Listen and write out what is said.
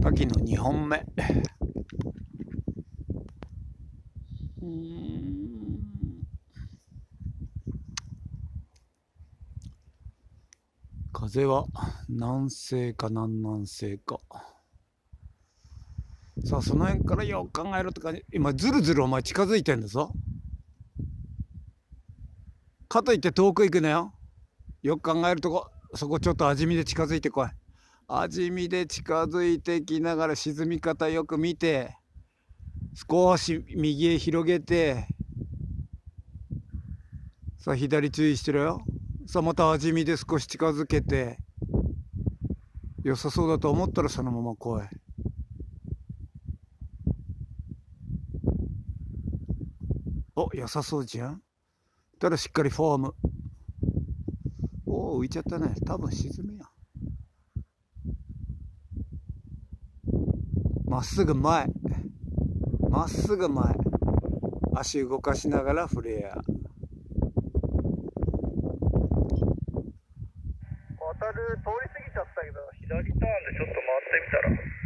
滝の2本目。風は南西か南南西か。さあその辺からよく考えろって感じ。今ずるずるお前近づいてんだぞ。かといって遠く行くなよ。よく考えるとこ、そこちょっと味見で近づいてこい。味見で近づいてきながら沈み方よく見て、少し右へ広げて、さあ左注意してろよ。さあまた味見で少し近づけて、良さそうだと思ったらそのまま来い。お、良さそうじゃん。ただしっかりフォーム。おお、浮いちゃったね。多分沈めや。まっすぐ前。まっすぐ前。足動かしながらフレア。 渡る通り過ぎちゃったけど、左ターンでちょっと回ってみたら。